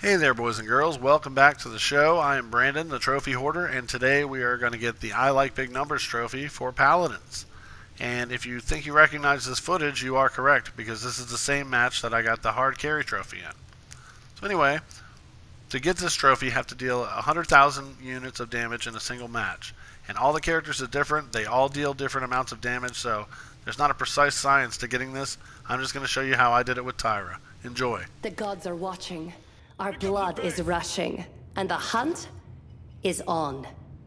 Hey there, boys and girls. Welcome back to the show. I am Brandon, the trophy hoarder, and today we are going to get the I Like Big Numbers trophy for Paladins. And if you think you recognize this footage, you are correct, because this is the same match that I got the hard carry trophy in. So anyway, to get this trophy, you have to deal 100,000 units of damage in a single match. And all the characters are different. They all deal different amounts of damage, so there's not a precise science to getting this. I'm just going to show you how I did it with Tyra. Enjoy. The gods are watching. Our blood is rushing, and the hunt is on.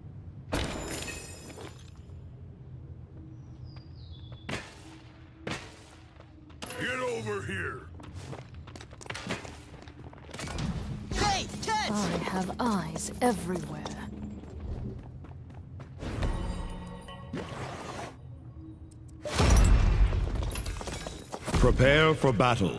Get over here! Hey, catch! I have eyes everywhere. Prepare for battle.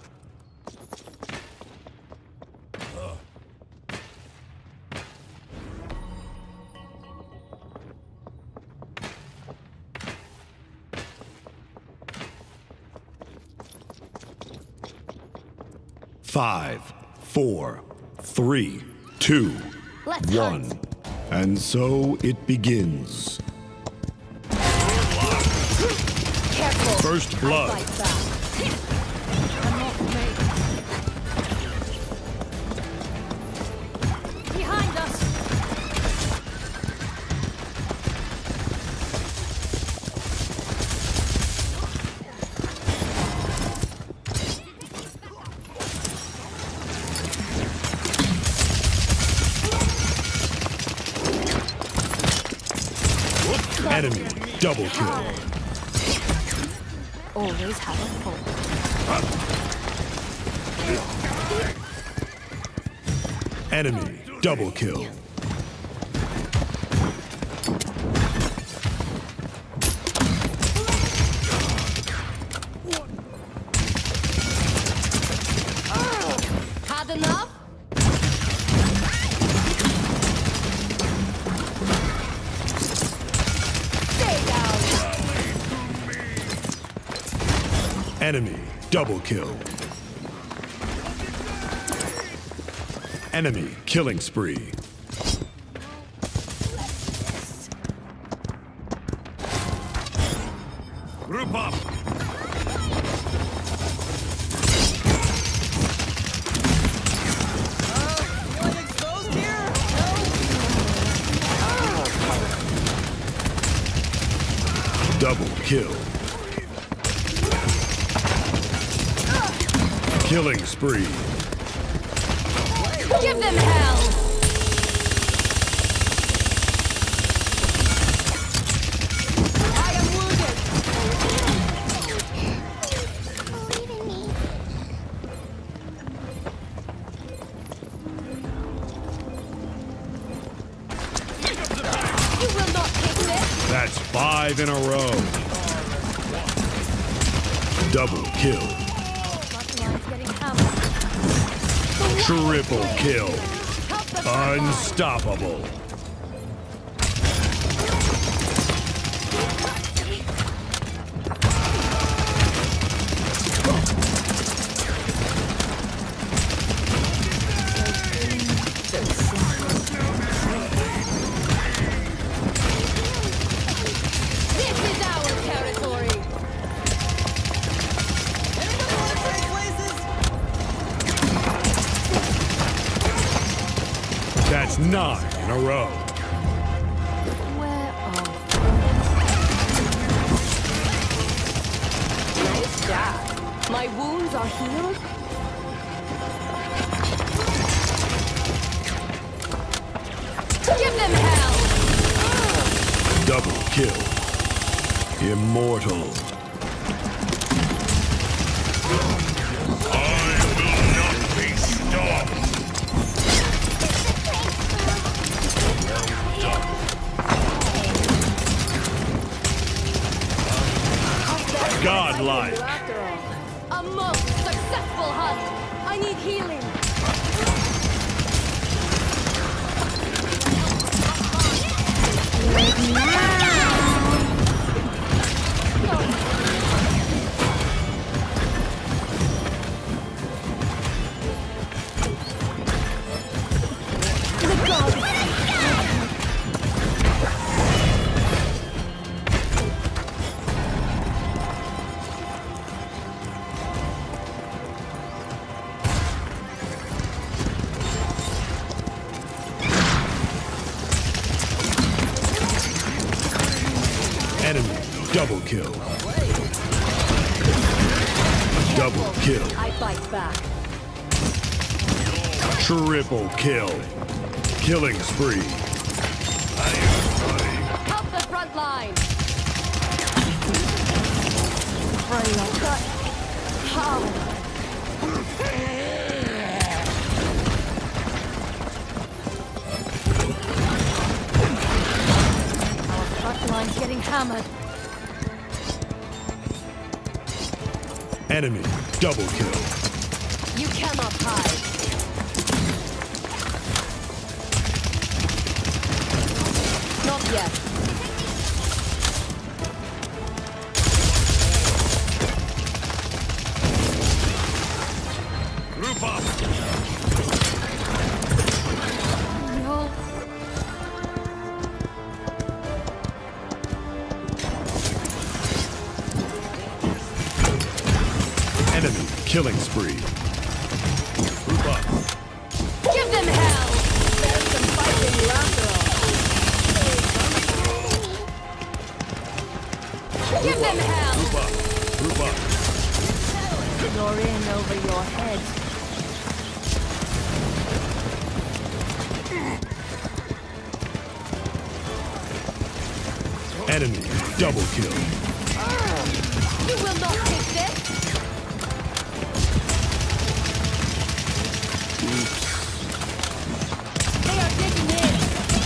Five, four, three, two, Let's one. hunt. And so it begins. Careful. First blood. I fight back. Behind us. Enemy double kill. Always have a foe. Enemy double kill. Had enough? Stay down. Enemy double kill. Enemy killing spree. Group up. Double kill. Killing spree. Give them hell. I am wounded. You will not take this. That's 5 in a row. Double kill. Line's getting hammered. Triple kill. Unstoppable. This is our territory. That's 9 in a row. Where are Nice job. My wounds are healed. Give them hell. Double kill. Immortal. I will not be stopped. Godlike. After all, a most successful hunt. I need healing. Double kill. Double kill. I bite back. Triple kill. Killing spree. Help the front line. Our front line's getting hammered. Enemy double kill. You cannot hide. Not yet. Group up. No. Enemy killing spree. Group up. Give them hell! There's some fighting after all. Give them hell! Group up. Group up. You're in over your head. Enemy double kill. You will not take this! They are digging in!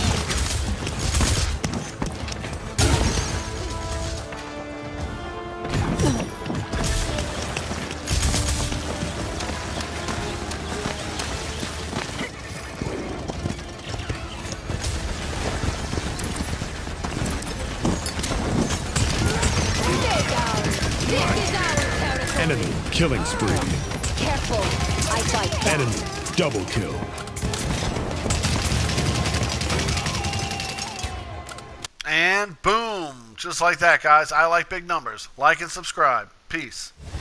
Stay down! This is our territory! Enemy killing spree. Careful! I bite back. Enemy double kill. And boom! Just like that, guys. I like big numbers. Like and subscribe. Peace.